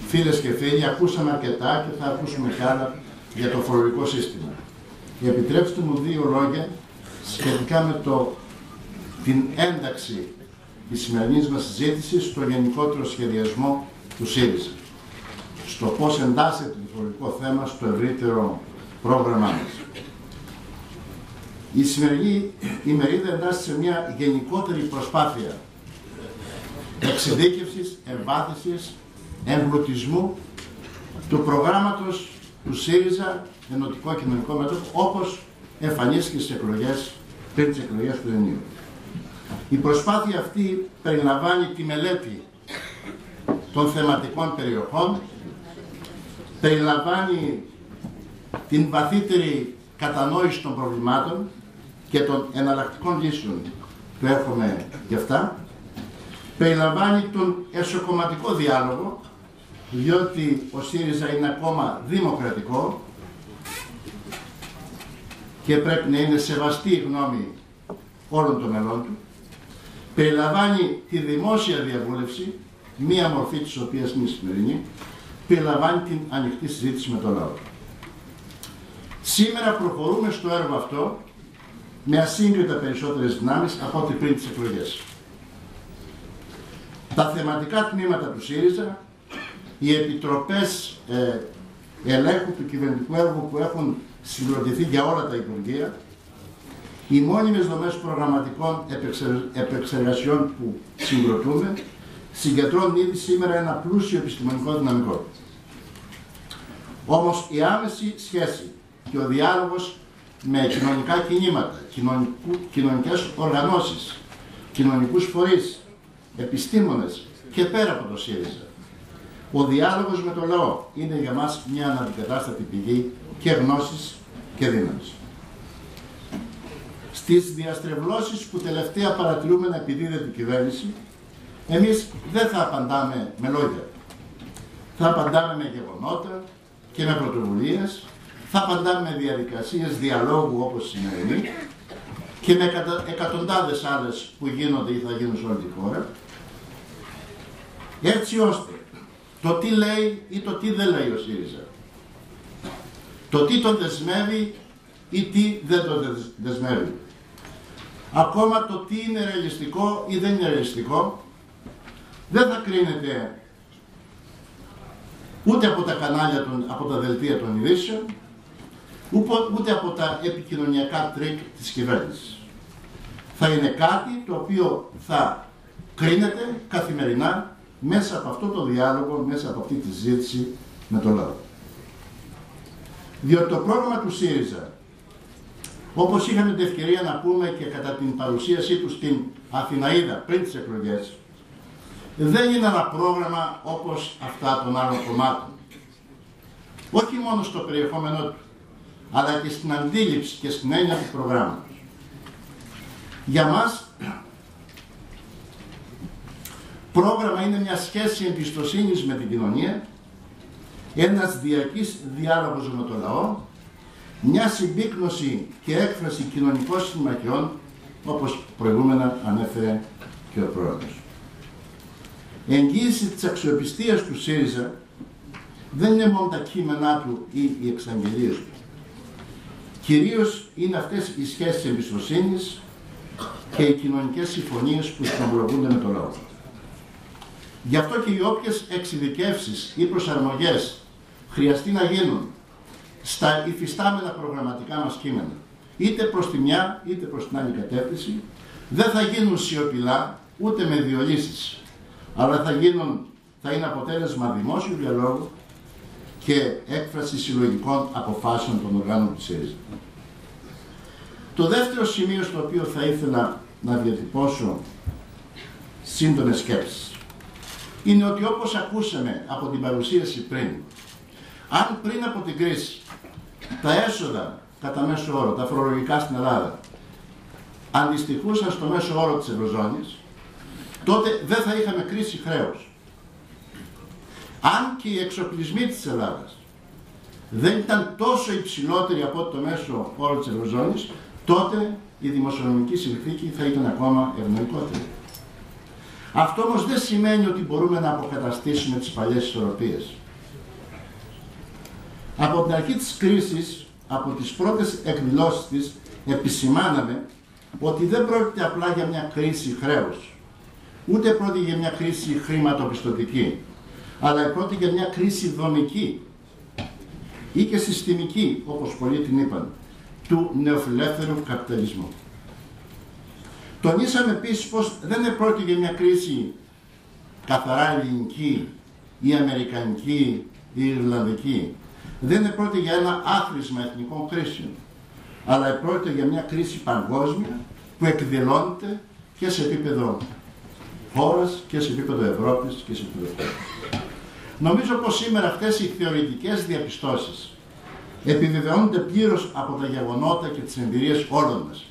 Φίλες και φίλοι, ακούσαμε αρκετά και θα ακούσουμε κι άλλα για το φορολογικό σύστημα. Επιτρέψτε μου δύο λόγια σχετικά με την ένταξη της σημερινής μας συζήτησης στο γενικότερο σχεδιασμό του ΣΥΡΙΖΑ. Στο πώς εντάσσεται το φορολογικό θέμα στο ευρύτερο πρόγραμμά μας. Η σημερινή ημερίδα εντάσσεται σε μια γενικότερη προσπάθεια εξειδίκευσης, εμβάθυνσης, εμπλουτισμού του προγράμματος του ΣΥΡΙΖΑ Ενωτικό Κοινωνικό Μέτωπο, όπως εμφανίστηκε στις εκλογές, πριν τις εκλογές του Ιουνίου. Η προσπάθεια αυτή περιλαμβάνει τη μελέτη των θεματικών περιοχών, περιλαμβάνει την βαθύτερη κατανόηση των προβλημάτων και των εναλλακτικών λύσεων που έχουμε γι' αυτά, περιλαμβάνει τον εσωκομματικό διάλογο, διότι ο ΣΥΡΙΖΑ είναι ακόμα δημοκρατικό και πρέπει να είναι σεβαστή η γνώμη όλων των μελών του, περιλαμβάνει τη δημόσια διαβούλευση, μία μορφή της οποίας είναι σημερινή, περιλαμβάνει την ανοιχτή συζήτηση με τον λαό. Σήμερα προχωρούμε στο έργο αυτό με ασύγκριτα περισσότερες δυνάμεις από ό,τι πριν τις εκλογές. Τα θεματικά τμήματα του ΣΥΡΙΖΑ, οι επιτροπές ελέγχου του κυβερνητικού έργου που έχουν συγκροτηθεί για όλα τα υπουργεία, οι μόνιμες δομές προγραμματικών επεξεργασιών που συγκροτούμε, συγκεντρώνουν ήδη σήμερα ένα πλούσιο επιστημονικό δυναμικό. Όμως η άμεση σχέση και ο διάλογος με κοινωνικά κινήματα, κοινωνικές οργανώσεις, κοινωνικούς φορείς, επιστήμονες και πέρα από το ΣΥΡΙΖΑ, ο διάλογος με το λαό είναι για μας μια αναντικατάστατη πηγή και γνώσης και δύναμης. Στις διαστρεβλώσεις που τελευταία παρατηρούμε να επιδίδεται η κυβέρνηση, εμείς δεν θα απαντάμε με λόγια. Θα απαντάμε με γεγονότα και με πρωτοβουλίες, θα απαντάμε με διαδικασίες διαλόγου όπως η σημερινή και με εκατοντάδες άλλες που γίνονται ή θα γίνουν σε όλη τη χώρα, έτσι ώστε το τι λέει ή το τι δεν λέει ο ΣΥΡΙΖΑ, το τι τον δεσμεύει ή τι δεν τον δεσμεύει, ακόμα το τι είναι ρεαλιστικό ή δεν είναι ρεαλιστικό, δεν θα κρίνεται ούτε από τα κανάλια, από τα δελτία των ειδήσεων, ούτε από τα επικοινωνιακά τρίκ της κυβέρνησης. Θα είναι κάτι το οποίο θα κρίνεται καθημερινά μέσα από αυτό το διάλογο, μέσα από αυτή τη συζήτηση με τον λαό. Διότι το πρόγραμμα του ΣΥΡΙΖΑ, όπως είχαμε την ευκαιρία να πούμε και κατά την παρουσίασή του στην Αθηναΐδα πριν τις εκλογές, δεν είναι ένα πρόγραμμα όπως αυτά των άλλων κομμάτων. Όχι μόνο στο περιεχόμενό του, αλλά και στην αντίληψη και στην έννοια του προγράμματος. Για μας, πρόγραμμα είναι μια σχέση εμπιστοσύνης με την κοινωνία, ένας διαρκής διάλογος με το λαό, μια συμπίκνωση και έκφραση κοινωνικών συμμαχιών, όπως προηγούμενα ανέφερε και ο πρόεδρος. Η εγγύηση της αξιοπιστίας του ΣΥΡΙΖΑ δεν είναι μόνο τα κείμενά του ή οι εξαγγελίες του. Κυρίως είναι αυτές οι σχέσεις εμπιστοσύνης και οι κοινωνικές συμφωνίες που συνομολογούνται με το λαό. Γι' αυτό και οι όποιες εξειδικεύσεις ή προσαρμογές χρειαστεί να γίνουν στα υφιστάμενα προγραμματικά μας κείμενα, είτε προς τη μια είτε προς την άλλη κατεύθυνση, δεν θα γίνουν σιωπηλά ούτε με διολύσεις, αλλά θα είναι αποτέλεσμα δημόσιου διαλόγου και έκφραση συλλογικών αποφάσεων των οργάνων της ΣΥΡΙΖΑ. Το δεύτερο σημείο στο οποίο θα ήθελα να διατυπώσω σύντομες σκέψεις είναι ότι, όπως ακούσαμε από την παρουσίαση πριν, αν πριν από την κρίση τα έσοδα κατά μέσο όρο, τα φορολογικά στην Ελλάδα, αντιστοιχούσαν στο μέσο όρο της Ευρωζώνης, τότε δεν θα είχαμε κρίση χρέους. Αν και οι εξοπλισμοί της Ελλάδας δεν ήταν τόσο υψηλότεροι από το μέσο όρο της Ευρωζώνης, τότε η δημοσιονομική συνθήκη θα ήταν ακόμα ευνοϊκότερη. Αυτό όμως δεν σημαίνει ότι μπορούμε να αποκαταστήσουμε τις παλιές ισορροπίες. Από την αρχή της κρίσης, από τις πρώτες εκδηλώσεις της, επισημάναμε ότι δεν πρόκειται απλά για μια κρίση χρέους, ούτε πρόκειται για μια κρίση χρηματοπιστωτική, αλλά πρόκειται για μια κρίση δομική ή και συστημική, όπως πολλοί την είπαν, του νεοφιλελεύθερου καπιταλισμού. Τονίσαμε επίσης πως δεν πρόκειται για μια κρίση καθαρά ελληνική ή αμερικανική ή ιρλανδική. Δεν πρόκειται για ένα άθροισμα εθνικών κρίσεων, αλλά πρόκειται για μια κρίση παγκόσμια που εκδηλώνεται και σε επίπεδο χώρας και σε επίπεδο Ευρώπης και σε επίπεδο χώρας. Νομίζω πως σήμερα αυτές οι θεωρητικές διαπιστώσεις επιβεβαιώνονται πλήρως από τα γεγονότα και τις εμπειρίες όλων μας.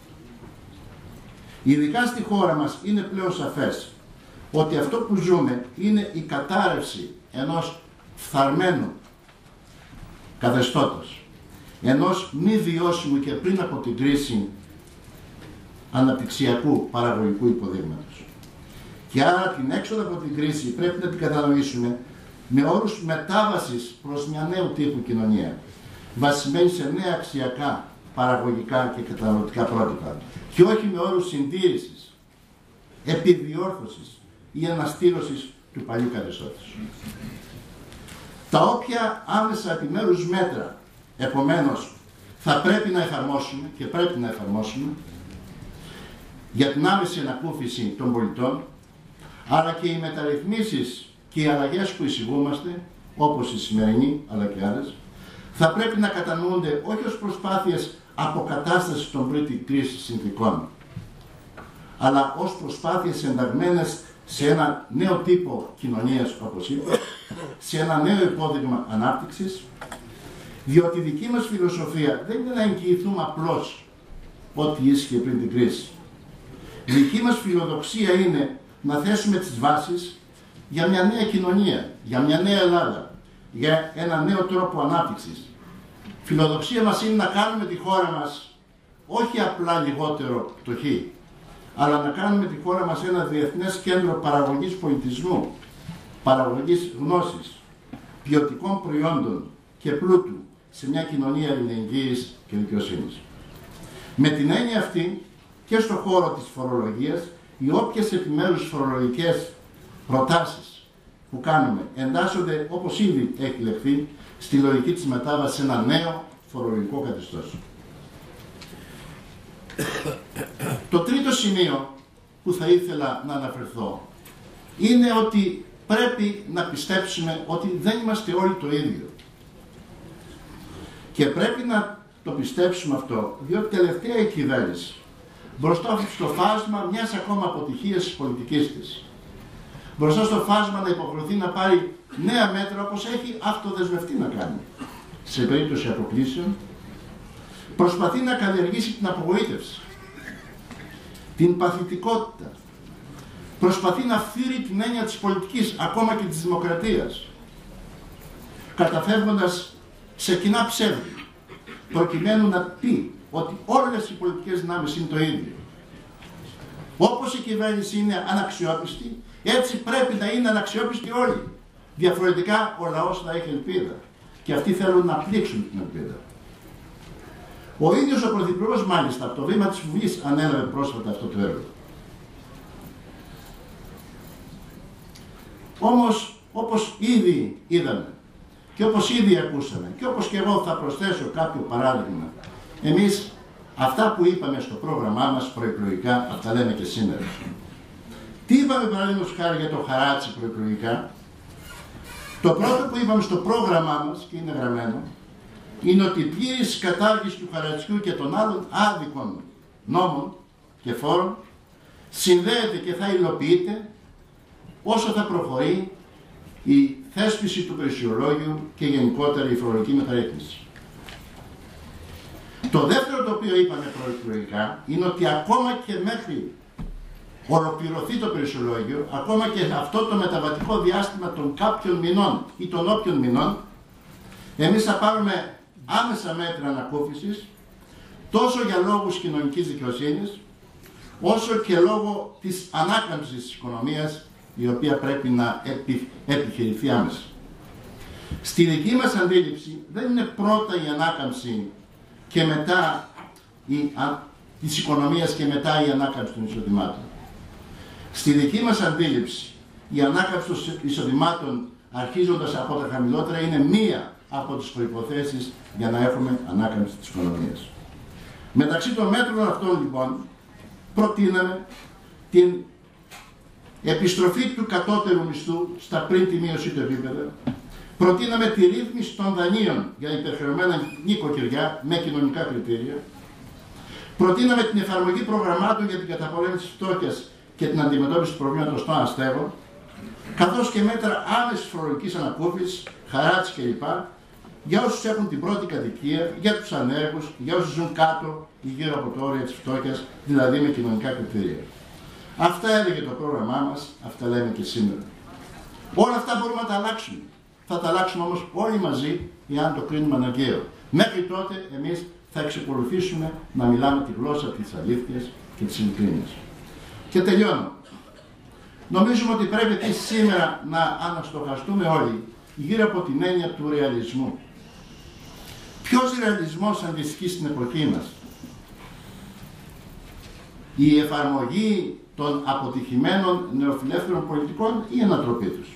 Ειδικά στη χώρα μας είναι πλέον σαφές ότι αυτό που ζούμε είναι η κατάρρευση ενός φθαρμένου καθεστώτος, ενός μη βιώσιμου και πριν από την κρίση αναπτυξιακού παραγωγικού υποδείγματος. Και άρα την έξοδο από την κρίση πρέπει να την κατανοήσουμε με όρους μετάβασης προς μια νέου τύπου κοινωνία, βασισμένη σε νέα αξιακά, παραγωγικά και καταναλωτικά πρότυπα, και όχι με όρους συντήρησης, επιδιόρθωσης ή αναστήρωσης του παλιού καθεστώτος. Τα όποια άμεσα επιμέρους μέτρα, επομένως, θα πρέπει να εφαρμόσουμε και πρέπει να εφαρμόσουμε για την άμεση ανακούφιση των πολιτών, αλλά και οι μεταρρυθμίσεις και οι αλλαγές που εισηγούμαστε, όπως η σημερινή αλλά και άλλες, θα πρέπει να κατανοούνται όχι ως προσπάθειες αποκατάστασης των πριν κρίσης συνθηκών, αλλά ως προσπάθειες ενταγμένες σε ένα νέο τύπο κοινωνίας, όπως είπα, σε ένα νέο υπόδειγμα ανάπτυξης, διότι η δική μας φιλοσοφία δεν είναι να εγγυηθούμε απλώς ό,τι ίσχυε πριν την κρίση. Η δική μας φιλοδοξία είναι να θέσουμε τις βάσεις για μια νέα κοινωνία, για μια νέα Ελλάδα, για ένα νέο τρόπο ανάπτυξης. Φιλοδοξία μας είναι να κάνουμε τη χώρα μας όχι απλά λιγότερο πτωχή, αλλά να κάνουμε τη χώρα μας ένα διεθνές κέντρο παραγωγής πολιτισμού, παραγωγής γνώσης, ποιοτικών προϊόντων και πλούτου σε μια κοινωνία αλληλεγγύης και δικαιοσύνης. Με την έννοια αυτή και στον χώρο της φορολογίας, οι όποιες επιμέρους φορολογικές προτάσεις που κάνουμε εντάσσονται, όπως ήδη έχει λεχθεί, στη λογική της μετάβασης σε ένα νέο φορολογικό καθεστώς. Το τρίτο σημείο που θα ήθελα να αναφερθώ είναι ότι πρέπει να πιστέψουμε ότι δεν είμαστε όλοι το ίδιο. Και πρέπει να το πιστέψουμε αυτό, διότι τελευταία η κυβέρνηση, μπροστά στο φάσμα μιας ακόμα αποτυχίας της πολιτικής της, μπροστά στο φάσμα να υποχρεωθεί να πάρει νέα μέτρα όπως έχει αυτοδεσμευτεί να κάνει σε περίπτωση αποκλήσεων, προσπαθεί να καλλιεργήσει την απογοήτευση, την παθητικότητα, προσπαθεί να φύρει την έννοια της πολιτικής, ακόμα και της δημοκρατίας, καταφεύγοντας σε κοινά ψεύδη, προκειμένου να πει ότι όλες οι πολιτικές δυνάμεις είναι το ίδιο. Όπως η κυβέρνηση είναι αναξιόπιστη, έτσι πρέπει να είναι αναξιόπιστοι όλοι. Διαφορετικά ο λαός θα έχει ελπίδα. Και αυτοί θέλουν να πλήξουν την ελπίδα. Ο ίδιος ο Πρωθυπουργός, μάλιστα, από το βήμα της Βουλής ανέλαβε πρόσφατα αυτό το έργο. Όμως, όπως ήδη είδαμε και όπως ήδη ακούσαμε και όπως και εγώ θα προσθέσω κάποιο παράδειγμα, εμείς αυτά που είπαμε στο πρόγραμμά μας προεκλογικά, αυτά λέμε και σήμερα. Τι είπαμε παραδείγματος χάρη για το χαράτσι προεκλογικά? Το πρώτο που είπαμε στο πρόγραμμά μας, και είναι γραμμένο, είναι ότι η πλήρης κατάργηση του χαρατσιού και των άλλων άδικων νόμων και φόρων συνδέεται και θα υλοποιείται όσο θα προχωρεί η θέσπιση του πλαισιολόγιου και γενικότερα η φορολογική μεταρρύθμιση. Το δεύτερο το οποίο είπαμε προεκλογικά είναι ότι ακόμα και μέχρι ολοκληρωθεί το πλαισιολόγιο, ακόμα και αυτό το μεταβατικό διάστημα των κάποιων μηνών ή των όποιων μηνών, εμείς θα πάρουμε άμεσα μέτρα ανακούφισης τόσο για λόγους κοινωνικής δικαιοσύνης, όσο και λόγω της ανάκαμψης της οικονομίας, η οποία πρέπει να επιχειρηθεί άμεσα. Στη δική μας αντίληψη δεν είναι πρώτα η ανάκαμψη και μετά της οικονομίας και μετά η ανάκαμψη των εισοδημάτων. Στη δική μας αντίληψη η ανάκαμψη των εισοδημάτων, αρχίζοντας από τα χαμηλότερα, είναι μία από τις προϋποθέσεις για να έχουμε ανάκαμψη της οικονομίας. Μεταξύ των μέτρων αυτών, λοιπόν, προτείναμε την επιστροφή του κατώτερου μισθού στα πριν τη μείωση του επίπεδα. Προτείναμε τη ρύθμιση των δανείων για υπερχρεωμένα νοικοκυριά με κοινωνικά κριτήρια. Προτείναμε την εφαρμογή προγραμμάτων για την καταπολέμηση της φτώχειας και την αντιμετώπιση του προβλήματος των αστέγων, καθώς και μέτρα άμεσης φορολογικής ανακούφισης, χαράτσι κλπ. Για όσους έχουν την πρώτη κατοικία, για τους ανέργους, για όσους ζουν κάτω ή γύρω από το όριο της φτώχειας, δηλαδή με κοινωνικά κριτήρια. Αυτά έλεγε το πρόγραμμά μας, αυτά λέμε και σήμερα. Όλα αυτά μπορούμε να τα αλλάξουμε. Θα τα αλλάξουμε όμως όλοι μαζί, εάν το κρίνουμε αναγκαίο. Μέχρι τότε εμείς θα εξακολουθήσουμε να μιλάμε τη γλώσσα της αλήθειας και της ειλικρίνειας. Και τελειώνω. Νομίζουμε ότι πρέπει σήμερα να αναστοχαστούμε όλοι γύρω από την έννοια του ρεαλισμού. Ποιος ρεαλισμός αντιστοιχεί στην εποχή μας? Η εφαρμογή των αποτυχημένων νεοφιλελεύθερων πολιτικών ή η ανατροπή τους?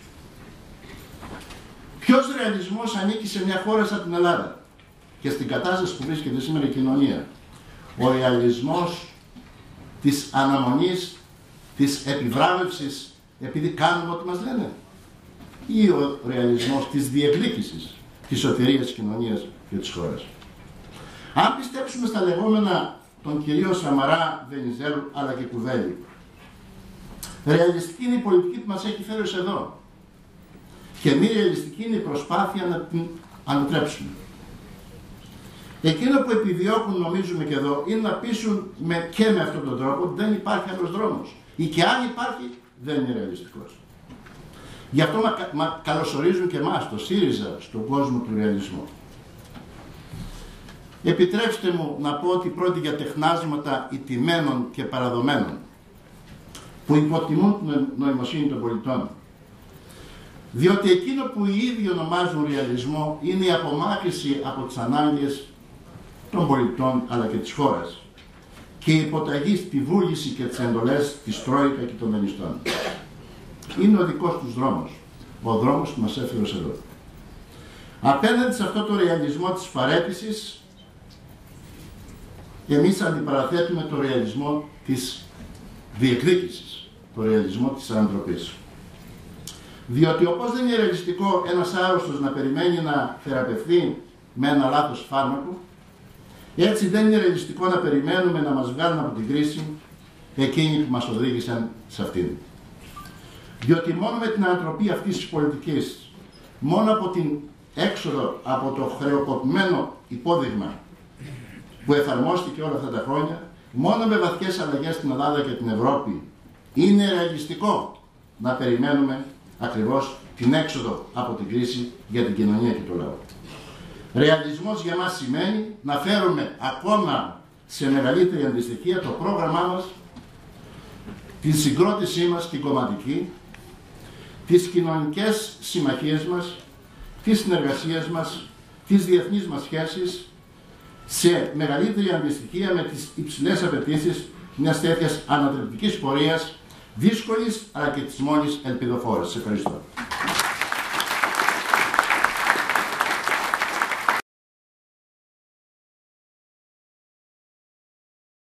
Ποιος ρεαλισμός ανήκει σε μια χώρα σαν την Ελλάδα και στην κατάσταση που βρίσκεται σήμερα η κοινωνία? Ο ρεαλισμός της αναμονής, της επιβράβευσης επειδή κάνουμε ό,τι μας λένε, ή ο ρεαλισμός της διεκδίκησης της σωτηρίας της κοινωνίας και της χώρας? Αν πιστέψουμε στα λεγόμενα των κυρίων Σαμαρά, Βενιζέλου αλλά και Κουβέλη, ρεαλιστική είναι η πολιτική που μας έχει φέρει ως εδώ και μη ρεαλιστική είναι η προσπάθεια να την ανατρέψουμε. Εκείνο που επιδιώκουν, νομίζουμε και εδώ, είναι να πείσουν και με αυτόν τον τρόπο ότι δεν υπάρχει άλλος δρόμος, ή και αν υπάρχει δεν είναι ρεαλιστικός. Γι' αυτό καλωσορίζουν και εμάς, το ΣΥΡΙΖΑ, στον κόσμο του ρεαλισμού. Επιτρέψτε μου να πω ότι πρόκειται για τεχνάσματα ηττημένων και παραδομένων, που υποτιμούν την νοημοσύνη των πολιτών. Διότι εκείνο που οι ίδιοι ονομάζουν ρεαλισμό είναι η απομάκρυνση από τις ανάγκες των πολιτών αλλά και της χώρας και η υποταγή στη βούληση και τις εντολές της Τρόικα και των δανειστών. Είναι ο δικός τους δρόμος, ο δρόμος που μας έφερε ως εδώ. Απέναντι σε αυτό το ρεαλισμό της παραίτησης, εμείς αντιπαραθέτουμε το ρεαλισμό της διεκδίκησης, το ρεαλισμό της ανθρωπής. Διότι όπως δεν είναι ρεαλιστικό ένας άρρωστος να περιμένει να θεραπευθεί με ένα λάθος φάρμακο, έτσι δεν είναι ρεαλιστικό να περιμένουμε να μας βγάλουν από την κρίση εκείνοι που μας οδήγησαν σε αυτήν. Διότι μόνο με την ανατροπή αυτής της πολιτικής, μόνο από την έξοδο από το χρεοκοπημένο υπόδειγμα που εφαρμόστηκε όλα αυτά τα χρόνια, μόνο με βαθιές αλλαγές στην Ελλάδα και την Ευρώπη είναι ρεαλιστικό να περιμένουμε ακριβώς την έξοδο από την κρίση για την κοινωνία και το λαό. Ρεαλισμός για μας σημαίνει να φέρουμε ακόμα σε μεγαλύτερη αντιστοιχεία το πρόγραμμά μας, την συγκρότησή μας, την κομματική, τις κοινωνικές συμμαχίες μας, τις συνεργασίες μας, τις διεθνείς μας σχέσεις, σε μεγαλύτερη αντιστοιχεία με τις υψηλές απαιτήσεις μιας τέτοιας ανατρεπτικής πορείας, δύσκολης αλλά και της μόνης ελπιδοφόρας. Σε ευχαριστώ.